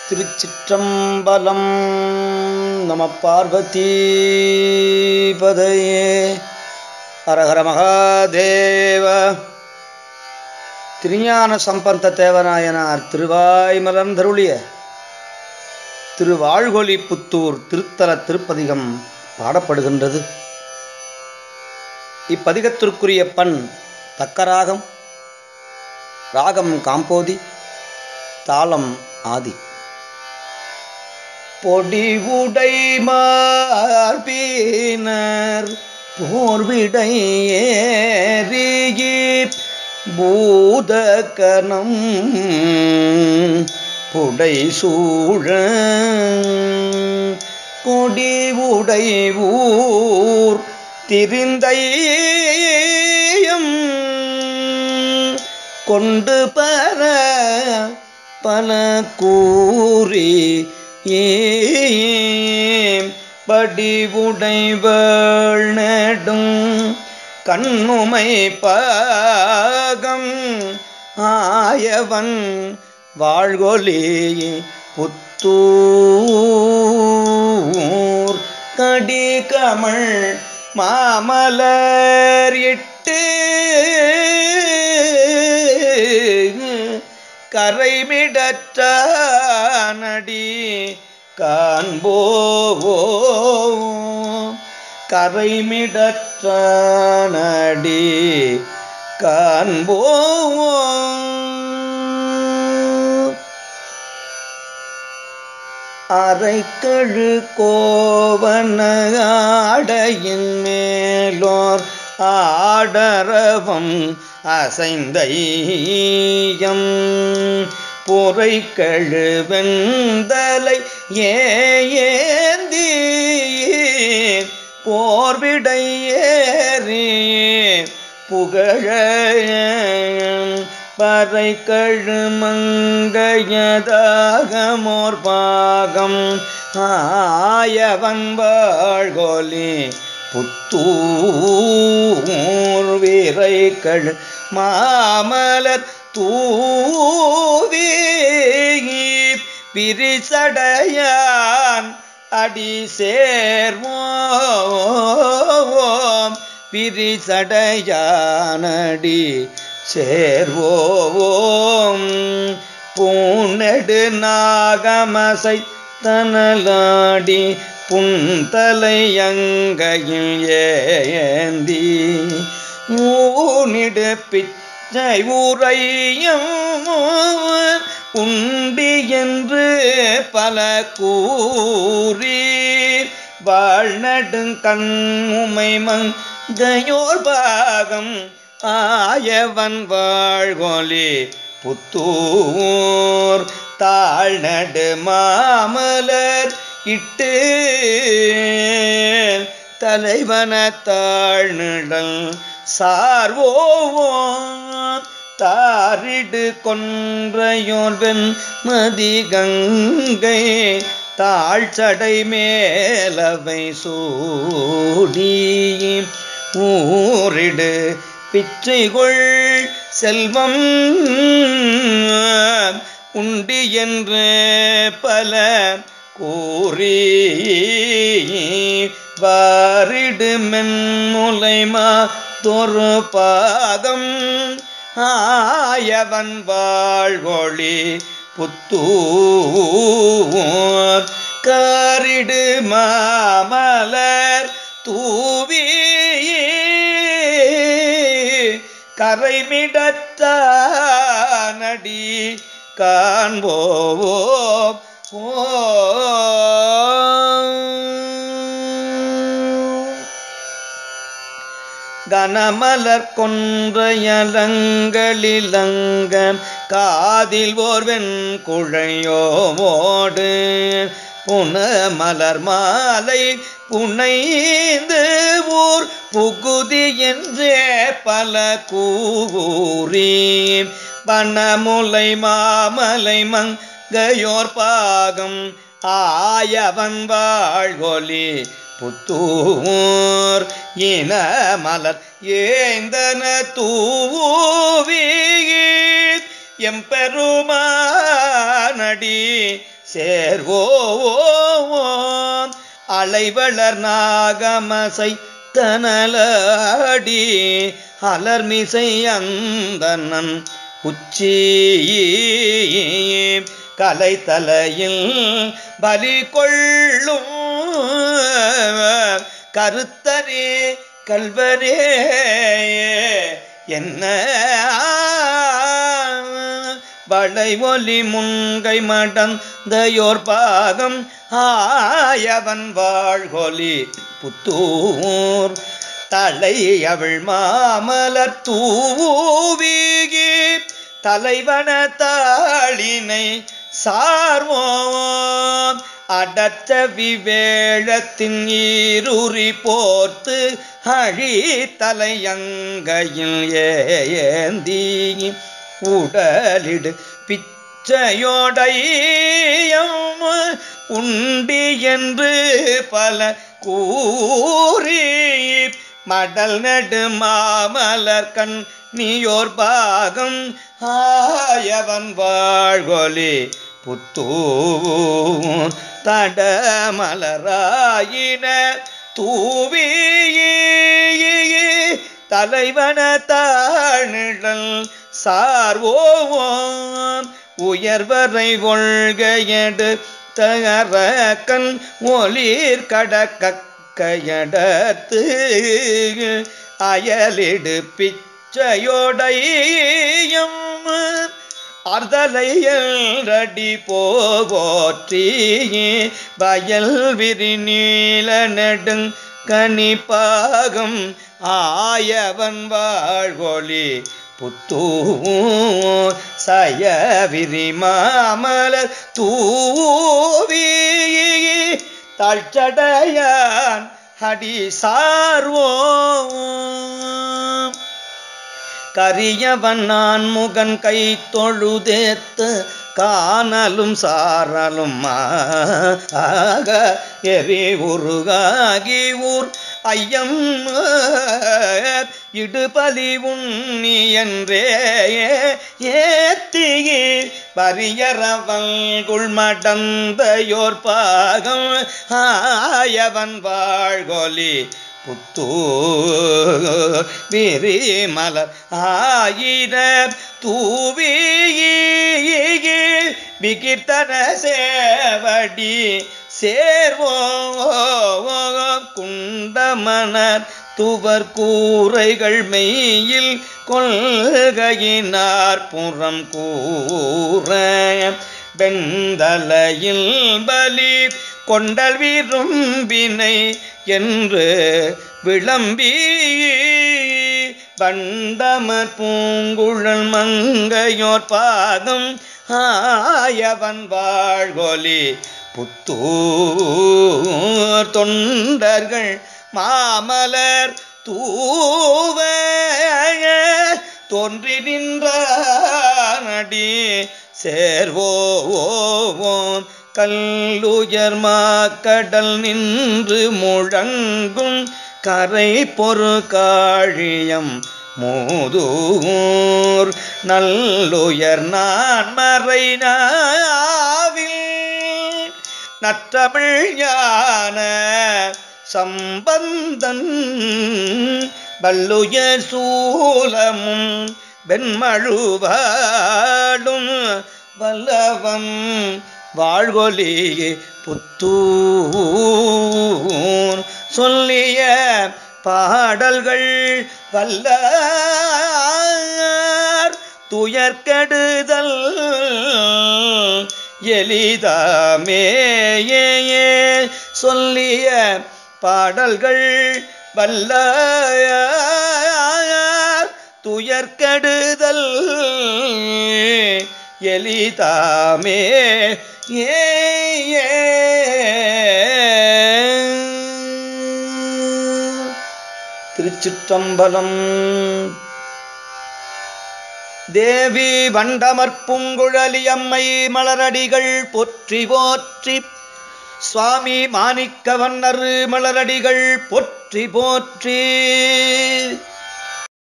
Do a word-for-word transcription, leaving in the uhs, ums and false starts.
திருச்சிற்றம்பலம். நம பார்வதி பதையே. ஹரஹர மகாதேவ. திருஞான சம்பந்த தேவநாயனார் திருவாய் மலர்ந்தருளிய திருவாழ்கொலி புத்தூர் திருத்தல திருப்பதிகம் பாடப்படுகின்றது. இப்பதிகத்திற்குரிய பண் தக்கராகம், ராகம் காம்போதி, தாளம் ஆதி. பொடிவுடை மார்பினர் போர்விடை ஏறியி பூதகணம் புடை சூழ கொடிவுடை ஊர் திரிந்தையம் கொண்டு பர பல கூறி படிவுடைவள் நெடும் கண்ணுமை பாகம் ஆயவன் வாழ்கொலி புத்தூர் கடிகமள் மாமலர் இட்டு கரைமிடற்றானடி காண்போவோ கரைமிடற்றானடி காண்போவோ. அரைக்கழு கோவன ஆடையின் மேலோர் ஆடரவம் அசைந்தையம் பொறை கழுவெந்தலை ஏந்தி போர்விடை ஏறி புகழ பறை கழுமங்கையதாகமோர் பாகம் ஆயவன் வாழ்கொலி புத்தூர் வீரை கழு மாமலர் தூவி பிரிசடையான் அடி சேர்வோம் பிரிசடையானடி சேர்வோம். பூநெடு நாகமசை தனலாடி புன்தலையங்கையில் ஏந்தி மூனிடு பிச்சை உரையும் உண்டி என்று பல கூறி வாழ்நடுங்கண்முமை மங்கையோர் பாகம் ஆயவன் வாழ்கொலி புத்தூர் தாழ்நடு மாமலர் இட்டு தலைவன தாழ்நிழல் சார்வோம் தாரிடு கொன்றையோர் வெண்மதி கங்கை தாழ்ச்சடை மேலவை சூடி ஊரிடு பிச்சைகொள் செல்வம் உண்டி என்று பல கூறி வாரிடு மென்முலைமா தொரு பாகம் ஆயவன் வாழ்கொலி புத்தூர் காரிடு மாமலர் தூவி கரைமிடற்றானடி காண்போவோ. கனமலர் கொன்றையலங்களிலங்க காதில் ஓர்வெண் குழையோமோடு புனமலர் மாலை புனைந்து ஊர் புகுதி என்றே பல கூறி பனமுலை மாமலை மங்கையோர் பாகம் ஆயவன் வாழ்கொலி புத்தூர் இன மலர் ஏந்தன தூவி எம்பெருமானடி சேர்வோம் அலைவளர் நாகமசை தனலடி அலர்மிசை அந்தனன் உச்சி கலைத்தலையில் பலி கொள்ளும் கருத்தரே கல்வரே என்ன வளை ஒலி முன்கை மடந்தையோர் பாகம் ஆயவன் வாழ்கொலி புத்தூர் தலை அவள் மாமலர் தூவீகி தலைவன தாளினை சார்வோம் அடற்ற விவேழத்தின் ஈருறி போர்த்து அழி தலையங்கையில் ஏந்தி உடலிடு பிச்சையோடையம் உண்டி என்று பல கூறி மடல் நடு மாமலர் கண் நீயோர் பாகம் ஆயவன் வாழ்கொலி புத்தூர் தடமலராயின தூவி தலைவன தாழ்நிழல் சார்வோம் உயர்வரை கொள்கையடு தகரக்கண் ஒளிர் கடக்கையடத்து அயலிடு பிச்சையோடையும் அர்தலையடி போற்றி வயல் விரி நீல நெடுங் கனிப்பாகம் ஆயவன் வாழ்கொலி புத்தூர் சயவிரி மாமலர் தூவி தாழ்ச்சடையான் அடி சார்வோம் கரியவன் நான் முகன் கை தொழுதேத்த காணலும் சாரலும் ஆக எரி உருகாகி ஊர் ஐயம் இடுபலி உண்ணி என்றே ஏத்தியே வரியறவன் குள்மடந்தையோர் பாகம் ஆயவன் வாழ்கொலி புத்தூர் விரிமலர் ஆயிர தூவி விகீர்த்தன சேவடி சேர்வோம் குண்டமனர் துவர் கூரைகள் மெய்யில் கொள்கையினார் புறம் கூற வெந்தலையில் பலி கொண்டல் விரும்பினை என்று விளம்பி வண்டமர் பூங்குழல் மங்கையோர் பாதம் ஆயவன் வாழ்கொலி புத்தூர் தொண்டர்கள் மாமலர் தூவ தோன்றி நின்றடி சேர்வோம் கல்லுயர் மாக்கடல் நின்று முழங்கும் கரை பொறு காழியம் மூதூர் நல்லுயர் நான் மறை நாவில் நற்றமிழ் ஞான சம்பந்தன் வல்லுயர் சூலமும் வெண்மழுவாடும் வல்லவன் வாழ்கொலி புத்தூர் சொல்லிய பாடல்கள் வல்லார் துயர்கெடுதல் எளிதாமே சொல்லிய பாடல்கள் வல்லார் துயர்கெடுதல் எளிதாமே ஏ திருச்சிற்றம்பலம். தேவி வண்டமற்புங்குழலி அம்மை மலரடிகள் போற்றி போற்றி. சுவாமி மாணிக்க வண்ணரு மலரடிகள் போற்றி போற்றி.